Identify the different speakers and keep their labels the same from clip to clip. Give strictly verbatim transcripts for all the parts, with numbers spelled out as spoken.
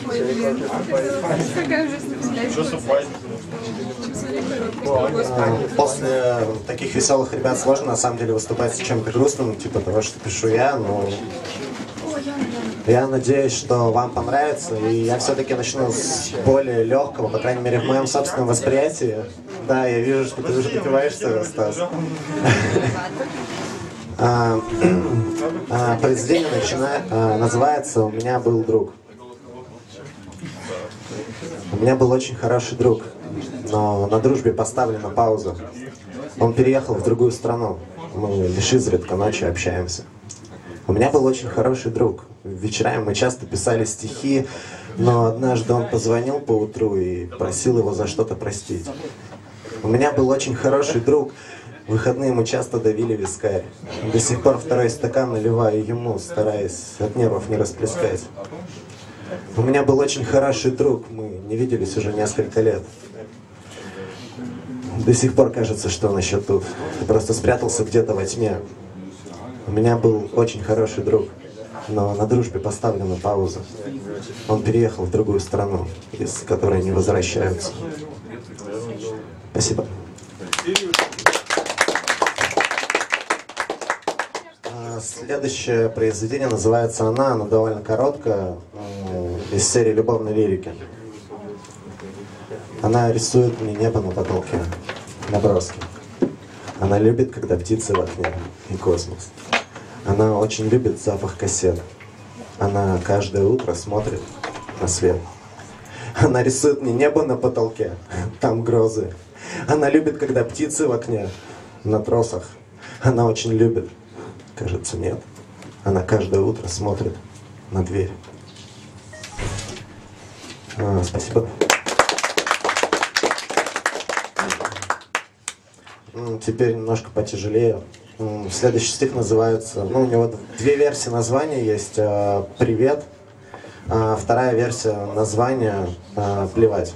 Speaker 1: После таких веселых ребят сложно на самом деле выступать с чем-то грустным, типа того, что пишу я, но я надеюсь, что вам понравится, и я все-таки начну с более легкого, по крайней мере, в моем собственном восприятии. Да, я вижу, что ты уже допиваешься, Стас. Произведение называется «У меня был друг». У меня был очень хороший друг, но на дружбе поставлена пауза. Он переехал в другую страну. Мы лишь изредка ночью общаемся. У меня был очень хороший друг. Вечерами мы часто писали стихи, но однажды он позвонил поутру и просил его за что-то простить. У меня был очень хороший друг. В выходные мы часто давили вискарь. До сих пор второй стакан наливаю ему, стараясь от нервов не расплескать. У меня был очень хороший друг. Мы не виделись уже несколько лет. До сих пор кажется, что он еще тут. Ты просто спрятался где-то во тьме. У меня был очень хороший друг, но на дружбе поставлена пауза. Он переехал в другую страну, из которой не возвращаются. Спасибо. Следующее произведение называется «Она», оно довольно короткое, из серии любовной лирики. Она рисует мне небо на потолке, наброски. Она любит, когда птицы в окне и космос. Она очень любит запах кассет. Она каждое утро смотрит на свет. Она рисует мне небо на потолке, там грозы. Она любит, когда птицы в окне, на тросах. Она очень любит, кажется, нет. Она каждое утро смотрит на дверь. А, спасибо. Теперь немножко потяжелее. Следующий стих называется, ну, у него две версии названия есть. «Привет», а вторая версия названия «Плевать».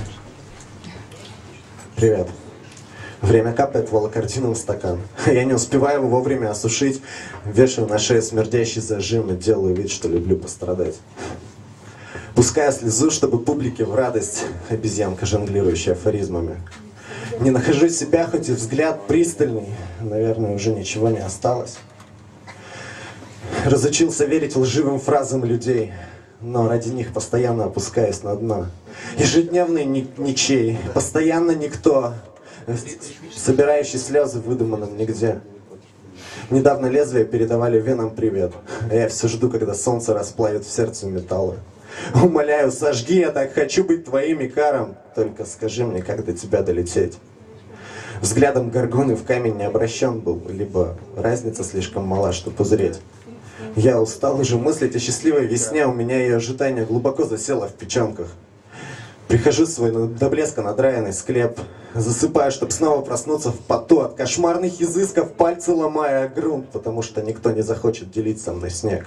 Speaker 1: Привет. Время капает волокордином в стакан. Я не успеваю его вовремя осушить. Вешаю на шею смердящий зажим и делаю вид, что люблю пострадать. Пускаю слезу, чтобы публике в радость. Обезьянка, жонглирующая афоризмами. Не нахожу себя, хоть и взгляд пристальный. Наверное, уже ничего не осталось. Разучился верить лживым фразам людей, но ради них постоянно опускаюсь на дно. Ежедневный ничей, постоянно никто, собирающий слезы в выдуманном нигде. Недавно лезвие передавали венам привет, а я все жду, когда солнце расплавит в сердце металла. Умоляю, сожги, я так хочу быть твоим икаром. Только скажи мне, как до тебя долететь. Взглядом горгоны в камень не обращен был, либо разница слишком мала, чтобы узреть. Я устал уже мыслить о счастливой весне, у меня ее ожидание глубоко засело в печенках. Прихожу в свой до блеска надраенный склеп, засыпаю, чтобы снова проснуться в поту от кошмарных изысков, пальцы ломая грунт, потому что никто не захочет делить со мной снег.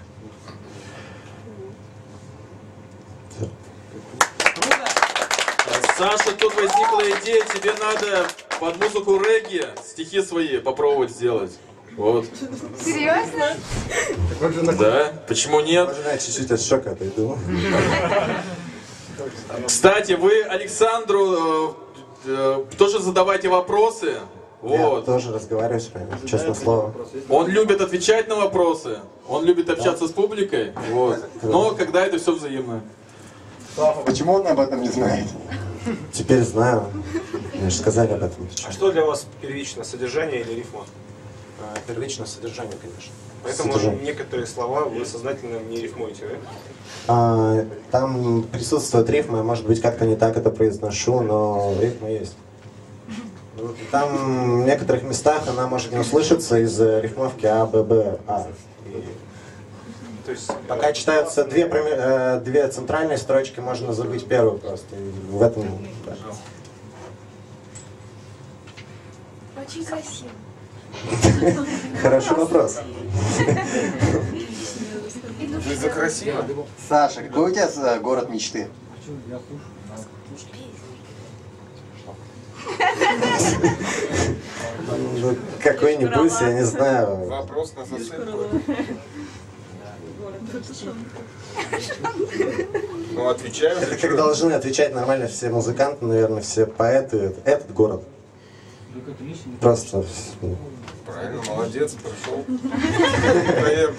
Speaker 2: Саша, тут возникла идея, тебе надо под музыку регги стихи свои попробовать сделать. Вот.
Speaker 3: Серьезно?
Speaker 2: Да, почему нет?
Speaker 1: Можно я чуть-чуть от шока отойду?
Speaker 2: Кстати, вы Александру э, э, тоже задавайте вопросы. Вот.
Speaker 1: Я тоже разговариваю с вами, честное слово.
Speaker 2: Он любит отвечать на вопросы, он любит общаться да. с публикой. Вот. Но когда это все взаимно.
Speaker 4: Почему он об этом не знает?
Speaker 1: Теперь знаю. Мне же сказали об этом.
Speaker 5: А что для вас первично, содержание или рифма?
Speaker 1: Первичное содержание, конечно.
Speaker 5: Поэтому
Speaker 1: содержание.
Speaker 5: Некоторые слова вы сознательно не рифмуете, да?
Speaker 1: А, там присутствует рифма, может быть, как-то не так это произношу, но рифма есть. Там в некоторых местах она может не услышаться из рифмовки А, Б, Б, А.
Speaker 5: То есть,
Speaker 1: пока читаются две, две центральные строчки, можно забыть первую просто. И в этом... Да.
Speaker 3: Очень красиво.
Speaker 1: Хороший вопрос.
Speaker 4: За красиво. Саша, какой у тебя город мечты?
Speaker 1: Ну, какой-нибудь, я не знаю.
Speaker 4: Вопрос на зацепку.
Speaker 5: Ну, отвечаю.
Speaker 1: Это как должны отвечать нормально все музыканты, наверное, все поэты. Этот город. Просто...
Speaker 5: Правильно, молодец, пришел. Проверку.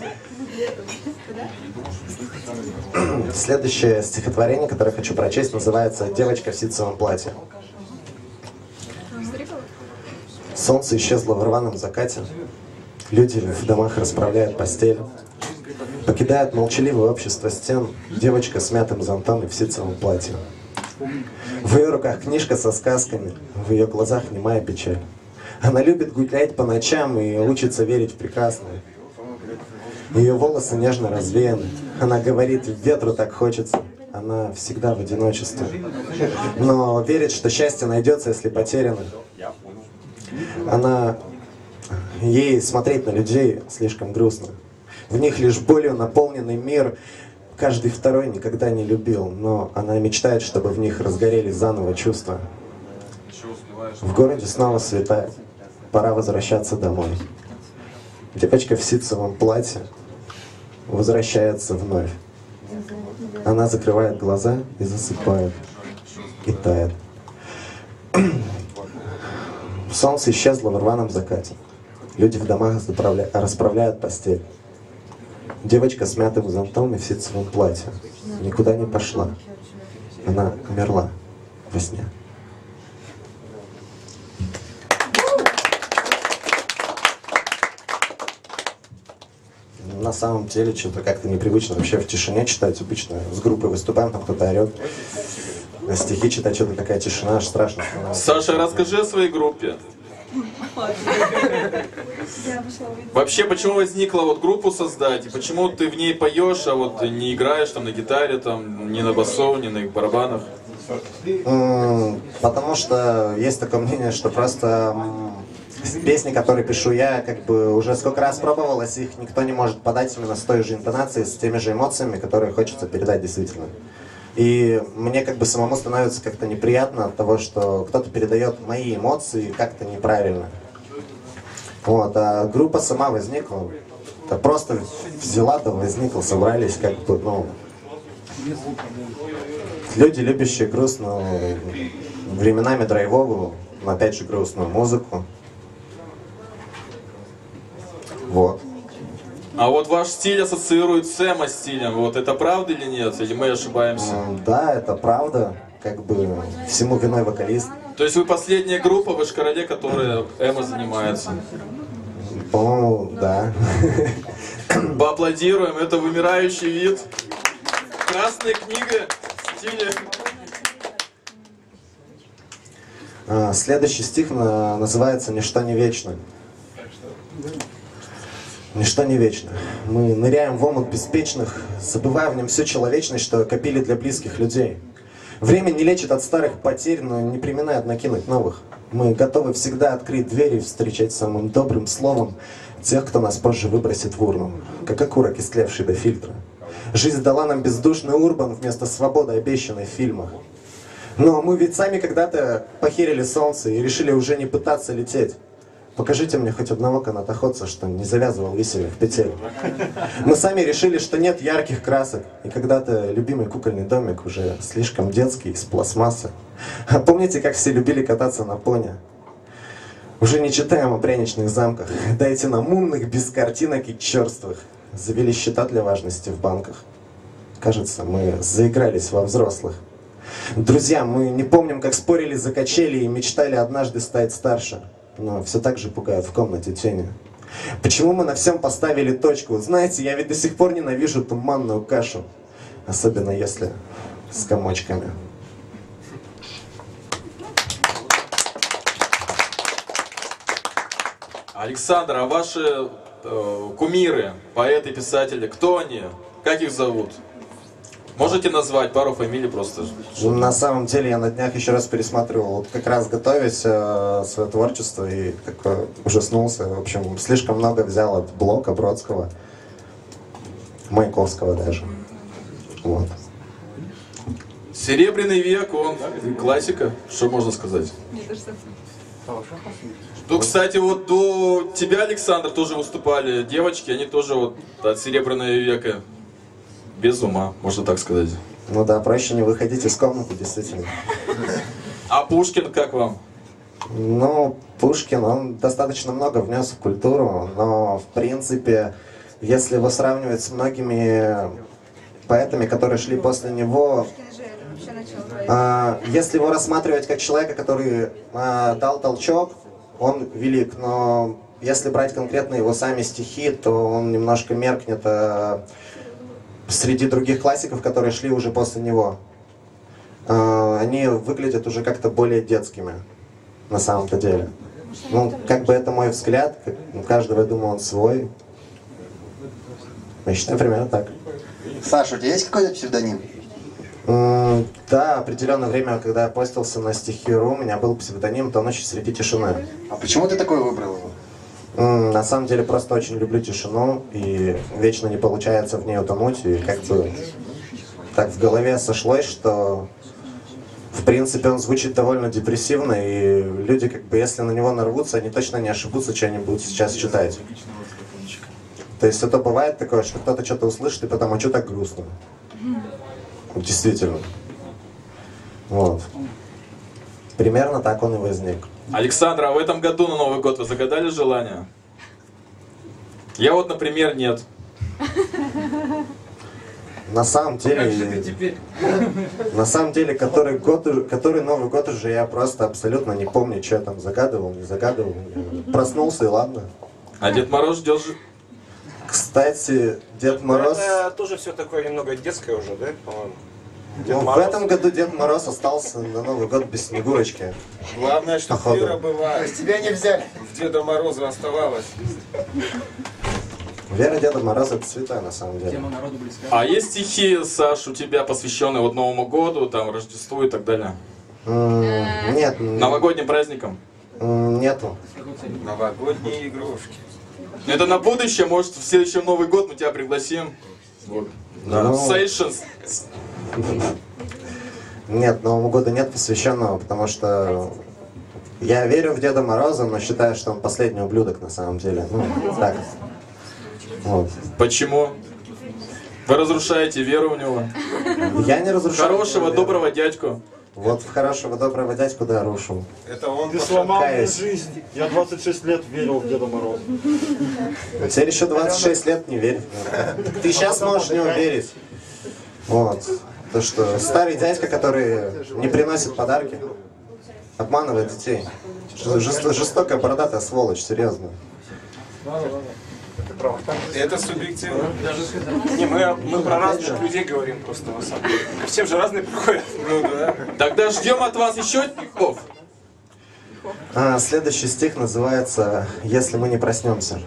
Speaker 1: Следующее стихотворение, которое хочу прочесть, называется «Девочка в ситцевом платье». Солнце исчезло в рваном закате. Люди в домах расправляют постель. Покидает молчаливое общество стен девочка с мятым зонтом и в ситцевом платье. В ее руках книжка со сказками, в ее глазах немая печаль. Она любит гулять по ночам и учится верить в прекрасное. Ее волосы нежно развеяны. Она говорит, ветру так хочется. Она всегда в одиночестве. Но верит, что счастье найдется, если потеряно. Она... Ей смотреть на людей слишком грустно. В них лишь болью наполненный мир. Каждый второй никогда не любил, но она мечтает, чтобы в них разгорелись заново чувства. В городе снова светает. Пора возвращаться домой. Девочка в ситцевом платье возвращается вновь. Она закрывает глаза и засыпает. И тает. Солнце исчезло в рваном закате. Люди в домах расправляют постель. Девочка с мятым зонтом и в ситцевом платье никуда не пошла. Она умерла во сне. На самом деле, что-то как-то непривычно вообще в тишине читать. Обычно с группой выступаем, там кто-то орет. На стихи читать, что-то такая тишина, аж страшно становится.
Speaker 2: Саша, расскажи о своей группе. Вообще, почему возникла вот группу создать, и почему ты в ней поешь, а вот не играешь там на гитаре, там, ни на басу, ни на барабанах?
Speaker 1: Потому что есть такое мнение, что просто песни, которые пишу я, как бы уже сколько раз пробовалось, их никто не может подать именно с той же интонацией, с теми же эмоциями, которые хочется передать действительно. И мне как бы самому становится как-то неприятно от того, что кто-то передает мои эмоции как-то неправильно. Вот, а группа сама возникла. Это просто взяла, да возникла, собрались как бы, ну... Люди, любящие грустную, временами драйвовую, но опять же грустную музыку. Вот.
Speaker 2: А вот ваш стиль ассоциирует с эмо-стилем. Вот это правда или нет? Или мы ошибаемся?
Speaker 1: Да, это правда. Как бы всему виной вокалист.
Speaker 2: То есть вы последняя группа в Ишкарале, которая эмо занимается?
Speaker 1: По-моему, да.
Speaker 2: Поаплодируем, это вымирающий вид. Красная книга в стиле.
Speaker 1: Следующий стих называется «Ничто не вечно». Ничто не вечно. Мы ныряем в омут беспечных, забывая в нем всю человечность, что копили для близких людей. Время не лечит от старых потерь, но не преминает накинуть новых. Мы готовы всегда открыть двери и встречать самым добрым словом тех, кто нас позже выбросит в урну, как окурок, истлевший до фильтра. Жизнь дала нам бездушный урбан вместо свободы, обещанной в фильмах. Но мы ведь сами когда-то похерили солнце и решили уже не пытаться лететь. Покажите мне хоть одного канатоходца, что не завязывал висельных петель. Мы сами решили, что нет ярких красок, и когда-то любимый кукольный домик уже слишком детский, из пластмассы. А помните, как все любили кататься на пони? Уже не читаем о пряничных замках. Дайте нам умных, без картинок и черствых. Завели счета для важности в банках. Кажется, мы заигрались во взрослых. Друзья, мы не помним, как спорили за качели и мечтали однажды стать старше. Но все так же пугают в комнате тени. Почему мы на всем поставили точку? Знаете, я ведь до сих пор ненавижу туманную кашу. Особенно если с комочками.
Speaker 2: Александр, а ваши э, кумиры, поэты, писатели, кто они? Как их зовут? Можете назвать пару фамилий просто?
Speaker 1: На самом деле я на днях еще раз пересматривал, вот как раз готовясь э, свое творчество и такой ужаснулся. В общем, слишком много взял от Блока, Бродского, Маяковского даже. Вот.
Speaker 2: Серебряный век, он классика, что можно сказать? Ну, кстати, вот до тебя, Александр, тоже выступали девочки, они тоже вот от Серебряного века без ума, можно так сказать.
Speaker 1: Ну да, проще не выходить из комнаты, действительно.
Speaker 2: А Пушкин как вам?
Speaker 1: Ну, Пушкин, он достаточно много внес в культуру, но, в принципе, если его сравнивать с многими поэтами, которые шли после него, а, если его рассматривать как человека, который а, дал толчок, он велик, но если брать конкретно его сами стихи, то он немножко меркнет а, среди других классиков, которые шли уже после него. А, они выглядят уже как-то более детскими. На самом-то деле. Ну, как бы это мой взгляд, как, у каждого, я думаю, он свой. Я считаю, примерно так.
Speaker 4: Саша, у тебя есть какой-то псевдоним?
Speaker 1: М, да, определенное время, когда я постился на стихи.ру, у меня был псевдоним «Тонущий среди тишины».
Speaker 4: А почему ты такой выбрал его?
Speaker 1: М, на самом деле, просто очень люблю тишину, и вечно не получается в ней утонуть, и как бы так в голове сошлось, что в принципе он звучит довольно депрессивно, и люди, как бы, если на него нарвутся, они точно не ошибутся, что они будут сейчас читать. То есть это бывает такое, что кто-то что-то услышит, и потом, а что так грустно? Действительно. Вот. Примерно так он и возник.
Speaker 2: Александр, а в этом году на Новый год вы загадали желание? Я вот, например, нет.
Speaker 1: На самом деле, на самом деле, который год, который Новый год уже я просто абсолютно не помню, что я там загадывал, не загадывал. Проснулся и ладно.
Speaker 2: А Дед Мороз ждет же...
Speaker 1: Кстати, Дед Мороз...
Speaker 6: Это тоже все такое немного детское уже, да, по-моему?
Speaker 1: Ну, в этом году Дед Мороз остался на Новый год без Снегурочки.
Speaker 5: Главное, что
Speaker 1: Походу.
Speaker 5: Вера была.
Speaker 4: Тебя не взяли.
Speaker 5: В Деда Мороза оставалась.
Speaker 1: Вера Деда Мороза — это святая на самом деле.
Speaker 2: А есть стихи, Саш, у тебя посвященные вот Новому году, там, Рождеству и так далее?
Speaker 1: М, Нет, н-
Speaker 2: Новогодним праздникам?
Speaker 1: м, нету.
Speaker 5: Новогодние игрушки.
Speaker 2: Это на будущее, может, в следующем Новый год мы тебя пригласим. Вот. Да.
Speaker 1: Ну.
Speaker 2: Сейшенс.
Speaker 1: Нет, Новому году нет посвященного, потому что я верю в Деда Мороза, но считаю, что он последний ублюдок на самом деле. Ну, так. Вот.
Speaker 2: Почему? Вы разрушаете веру в него.
Speaker 1: Я не разрушаю.
Speaker 2: Хорошего,
Speaker 1: веру.
Speaker 2: доброго дядьку.
Speaker 1: Вот в хорошего, доброго дядьку, да, рушу.
Speaker 5: Это он
Speaker 7: Ты сломал мне
Speaker 1: Каюсь.
Speaker 7: жизнь. Я двадцать шесть лет верил в Деда Мороза.
Speaker 1: Теперь еще двадцать шесть лет не верь. Ты сейчас можешь не верить. Вот. То, что старый дядька, который не приносит подарки, обманывает детей. Жест- Жестокая, бородатая сволочь, серьезно.
Speaker 5: Это субъективно.
Speaker 6: Не, мы, мы про разных людей говорим просто на самом деле. Все же разные приходят.
Speaker 5: Ну да.
Speaker 2: Тогда ждем от вас еще стихов.
Speaker 1: А, следующий стих называется «Если мы не проснемся».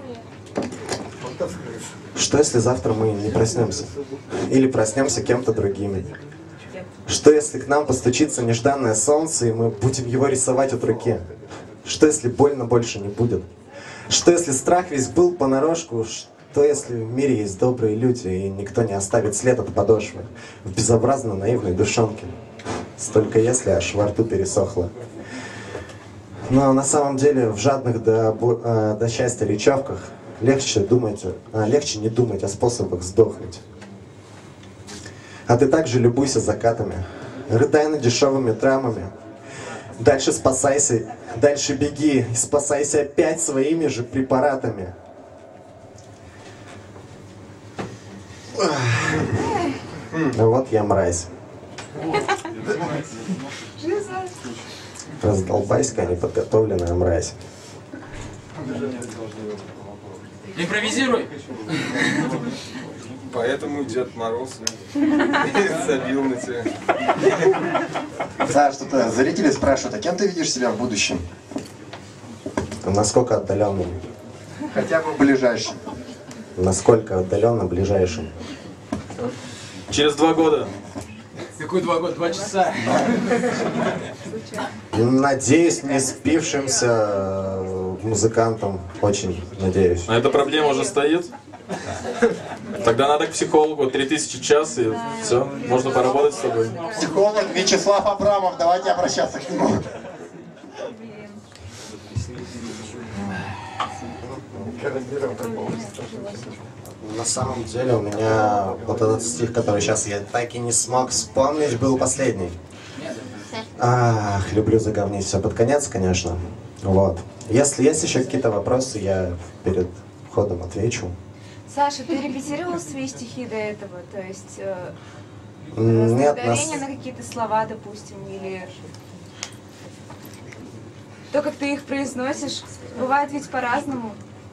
Speaker 1: Что если завтра мы не проснемся? Или проснемся кем-то другими? Что если к нам постучится нежданное солнце, и мы будем его рисовать от руки? Что если больно больше не будет? Что если страх весь был понарошку? Что если в мире есть добрые люди, и никто не оставит след от подошвы в безобразно наивной душонке? Столько если, аж во рту пересохло. Но на самом деле в жадных до, бо- э, до счастья речевках легче, думать, а, легче не думать о способах сдохнуть. А ты также любуйся закатами, рыдай над дешевыми драмами. Дальше спасайся, дальше беги и спасайся опять своими же препаратами. Ну вот я мразь. Раздолбайская, неподготовленная мразь.
Speaker 8: Импровизируй!
Speaker 5: Поэтому Дед Мороз забил на тебя.
Speaker 4: Саш, тут э, зрители спрашивают, а кем ты видишь себя в будущем?
Speaker 1: Насколько отдаленным?
Speaker 4: Хотя бы в ближайшем.
Speaker 1: Насколько отдаленно ближайшим?
Speaker 2: Через два года.
Speaker 8: Какой два года? Два часа.
Speaker 1: Надеюсь, не спившимся э, музыкантом. Очень надеюсь.
Speaker 2: А эта проблема уже стоит? Тогда надо к психологу. Три тысячи час и все. Можно поработать с тобой.
Speaker 4: Психолог Вячеслав Абрамов, давайте обращаться к нему.
Speaker 1: На самом деле у меня вот этот стих, который сейчас я так и не смог вспомнить, был последний. Ах, люблю заговнить все под конец, конечно. Вот. Если есть еще какие-то вопросы, я перед входом отвечу.
Speaker 3: Саша, ты репетировал свои стихи до этого? То есть э,
Speaker 1: Нет,
Speaker 3: ударение
Speaker 1: нас...
Speaker 3: на какие-то слова, допустим, или то, как ты их произносишь, бывает ведь по-разному.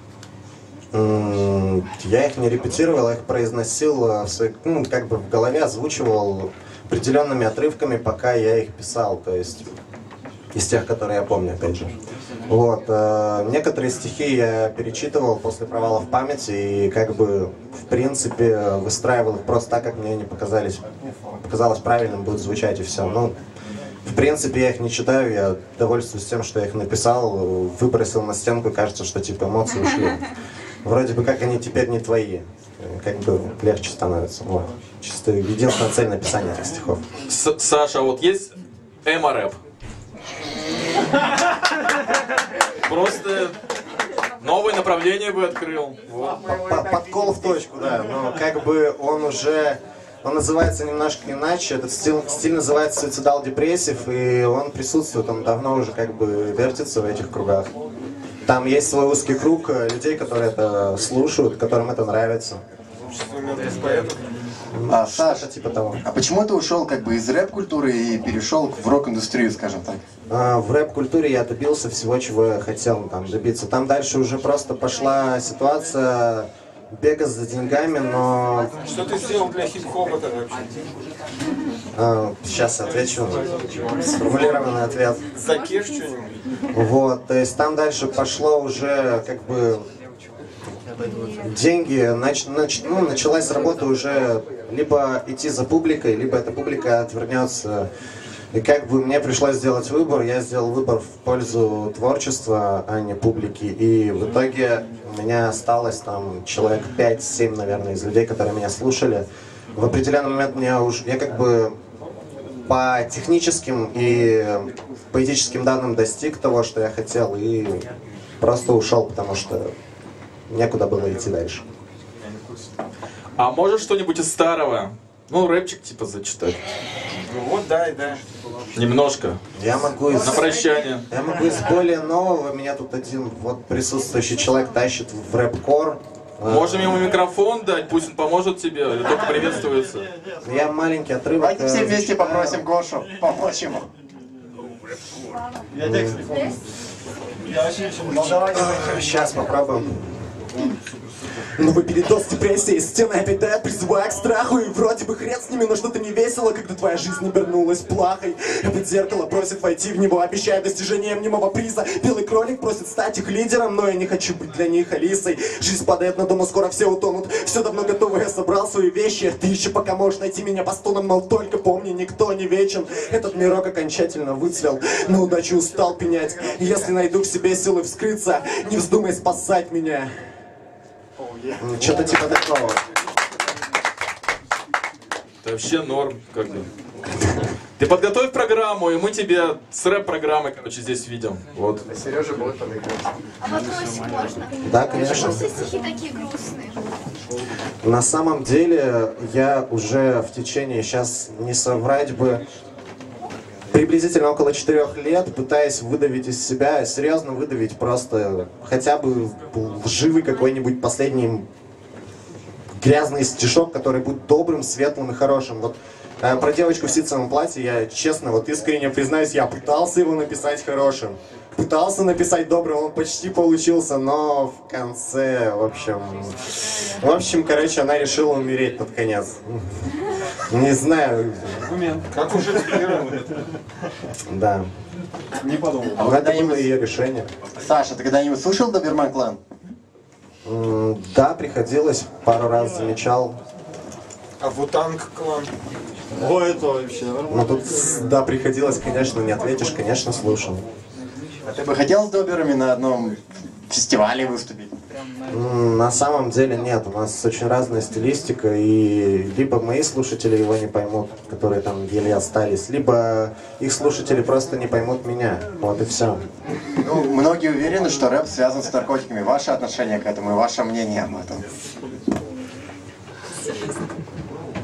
Speaker 1: Я их не репетировал, я их произносил в своей, ну, как бы в голове, озвучивал определенными отрывками, пока я их писал, то есть из тех, которые я помню, опять же. Вот. Некоторые стихи я перечитывал после провала в памяти и как бы в принципе выстраивал их просто так, как мне они показались, показалось правильным будет звучать и все. Ну, в принципе, я их не читаю, я довольствуюсь тем, что я их написал, выбросил на стенку, и кажется, что типа эмоции ушли. Вроде бы как они теперь не твои, как бы легче становится. Вот. Чисто единственная цель написания этих стихов.
Speaker 2: С Саша, вот есть эмо-рэп? Просто новое направление бы открыл. Вот.
Speaker 1: Подкол в точку, да, но как бы он уже... Он называется немножко иначе, этот стиль, стиль называется Suicidal Depressive, и он присутствует, он давно уже как бы вертится в этих кругах. Там есть свой узкий круг людей, которые это слушают, которым это нравится.
Speaker 4: А, Саша,
Speaker 1: типа того.
Speaker 4: А почему ты ушел как бы из рэп-культуры и перешел в рок-индустрию, скажем так?
Speaker 1: А, в рэп-культуре я добился всего, чего я хотел там добиться. Там дальше уже просто пошла ситуация бега за деньгами, но...
Speaker 5: Что ты сделал для хип-хопа-то вообще?
Speaker 1: А, сейчас отвечу. Сформулированный ответ.
Speaker 5: За кеш что-нибудь?
Speaker 1: Вот, то есть там дальше пошло уже как бы деньги, нач, нач, ну, началась работа уже либо идти за публикой, либо эта публика отвернется. И как бы мне пришлось сделать выбор, я сделал выбор в пользу творчества, а не публики. И в итоге у меня осталось там человек пять-семь, наверное, из людей, которые меня слушали. В определенный момент мне уже, я как бы по техническим и поэтическим данным достиг того, что я хотел, и просто ушел, потому что некуда было идти дальше.
Speaker 2: А можешь что-нибудь из старого? Ну, рэпчик типа зачитать.
Speaker 5: Ну вот, да, и да.
Speaker 2: Немножко.
Speaker 1: Я могу из...
Speaker 2: На прощание.
Speaker 1: Я могу из более нового, меня тут один вот присутствующий человек тащит в рэп-кор.
Speaker 2: Можем ему микрофон дать, пусть он поможет тебе, или только приветствуется.
Speaker 1: Я маленький отрывок.
Speaker 4: Давайте все вместе попросим Гошу помочь ему.
Speaker 7: Я текст не помню. Я вообще еще...
Speaker 1: Сейчас попробуем. Новый передоз депрессии, стены опять дают, призывая к страху. И вроде бы хрен с ними, но что-то не весело, когда твоя жизнь обернулась плахой. Опять зеркало просит войти в него, обещая достижение мнимого приза. Белый кролик просит стать их лидером, но я не хочу быть для них Алисой. Жизнь падает на дом, но скоро все утонут. Все давно готово, я собрал свои вещи. Ты еще пока можешь найти меня по стонам, но только помни, никто не вечен. Этот мирок окончательно выцвел, на удачу устал пенять. И если найду в себе силы вскрыться, не вздумай спасать меня. Что-то типа такого.
Speaker 2: Это вообще норм, как бы. Ты подготовь программу, и мы тебе с рэп-программой, короче, здесь видим. Вот.
Speaker 4: Сережа будет подыграть.
Speaker 3: А вопросик можно?
Speaker 1: Да, конечно.
Speaker 3: Почему все стихи такие грустные?
Speaker 1: На самом деле, я уже в течение, сейчас не соврать бы, приблизительно около четырех лет, пытаясь выдавить из себя, серьезно выдавить просто хотя бы лживый какой-нибудь последний грязный стишок, который будет добрым, светлым и хорошим. Вот э, про девочку в ситцевом платье, я честно, вот искренне признаюсь, я пытался его написать хорошим. Пытался написать добрым, он почти получился, но в конце, в общем... В общем, короче, она решила умереть под конец. Не знаю.
Speaker 5: Как уже теперь?
Speaker 1: Да.
Speaker 7: Не подумал.
Speaker 4: А
Speaker 1: Но
Speaker 4: вы
Speaker 1: это было
Speaker 4: когда-нибудь...
Speaker 1: ее решение.
Speaker 4: Саша, ты когда-нибудь слушал Доберман Клан?
Speaker 1: М, Да, приходилось, пару раз замечал.
Speaker 5: А Вутанг клан?
Speaker 7: О, это вообще
Speaker 1: Но
Speaker 7: нормально.
Speaker 1: тут, да, приходилось, конечно, не ответишь, конечно, слушал.
Speaker 4: А ты бы хотел с Доберами на одном фестивале выступить?
Speaker 1: М, На самом деле нет, у нас очень разная стилистика, и либо мои слушатели его не поймут, которые там еле остались, либо их слушатели просто не поймут меня, вот и все.
Speaker 4: Ну, многие уверены, что рэп связан с наркотиками. Ваше отношение к этому и ваше мнение об этом?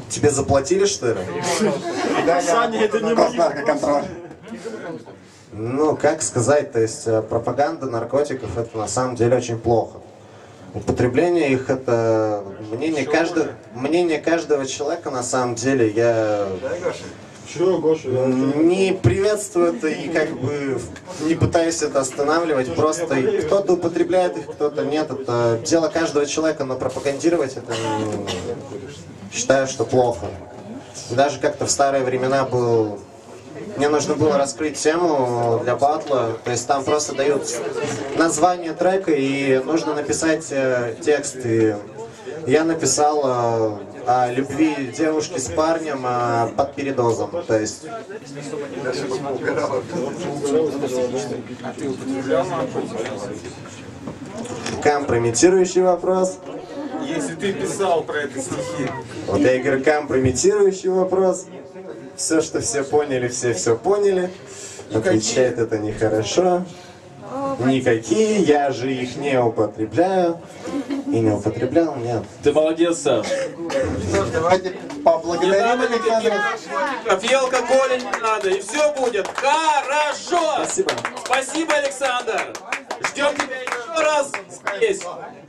Speaker 1: Тебе заплатили, что ли?
Speaker 7: Саня, это не
Speaker 4: Госнаркоконтроль.
Speaker 1: Ну, как сказать, то есть э, пропаганда наркотиков это на самом деле очень плохо. Употребление их это мнение каждого, мнение каждого человека на самом деле. Я
Speaker 7: Чё, Гоша? Я...
Speaker 1: не приветствую это и как бы не пытаюсь это останавливать. Просто кто-то употребляет их, кто-то нет. Это дело каждого человека, но пропагандировать это ну, считаю, что плохо. Даже как-то в старые времена был... Мне нужно было раскрыть тему для батла, то есть там просто дают название трека и нужно написать э, текст. И я написал э, о любви девушки с парнем э, под передозом, то есть... Компрометирующий вопрос.
Speaker 5: Если ты писал про это стихи.
Speaker 1: Вот я и говорю, компрометирующий вопрос. Все, что все поняли, все все поняли. Отвечает это нехорошо. Никакие, я же их не употребляю. И не употреблял, нет.
Speaker 2: Ты молодец, Саш.
Speaker 4: Давайте поблагодарим Александра.
Speaker 2: И алкоголя не надо, и все будет хорошо.
Speaker 1: Спасибо.
Speaker 2: Спасибо, Александр. Ждем тебя еще раз здесь.